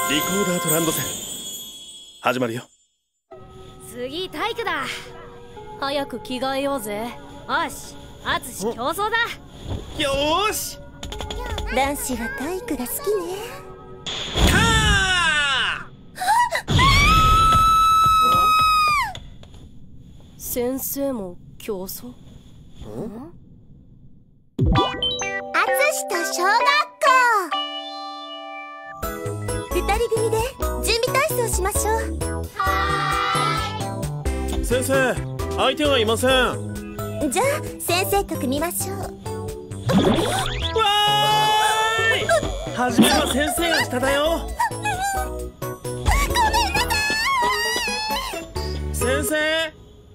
リコーダーとランドセル始まるよ。 次体育だ。 早く着替えようぜ。 よし、あつし競争だ。 よーし。 男子は体育が好きね。 先生も競争？ あつしと小学校。二人組で準備体操しましょう。 先生、相手はいません。 じゃあ先生と組みましょう。 わーい。初めは先生が下だよ。 ごめんなさい。 先生。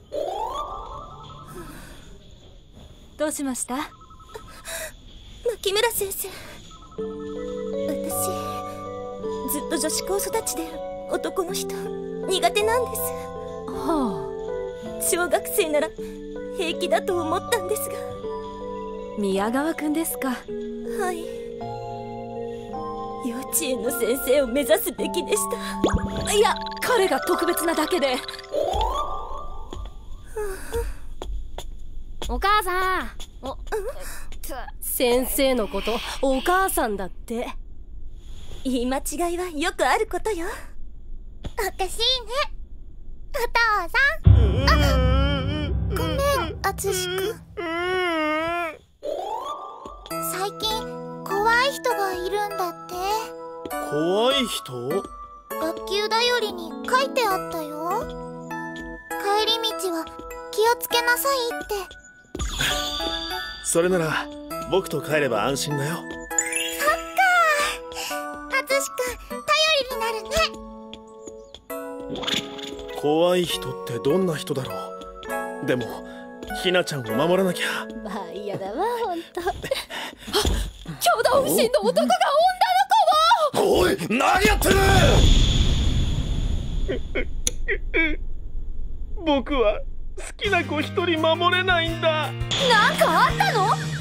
どうしました？ 牧村先生、私ずっと女子高育ちで男の人苦手なんです。 はあ、小学生なら平気だと思ったんですが。 宮川くんですか？ はい、幼稚園の先生を目指すべきでした。 いや、彼が特別なだけで。 お母さん。 先生のことお母さんだって。 言い間違いはよくあることよ。おかしいね、お父さん。ごめん、あつしくん。最近怖い人がいるんだって。 怖い人？ 学級だよりに書いてあったよ。帰り道は気をつけなさいって。 それなら僕と帰れば安心だよ。 そっかー、あつしくん頼りになるね。 怖い人ってどんな人だろう。でもひなちゃんを守らなきゃ。 まあ嫌だわ、ほんと。あ、共同不審の男が女の子を。 おい、何やってる。僕は好きな子一人守れないんだ。 なんかあったの？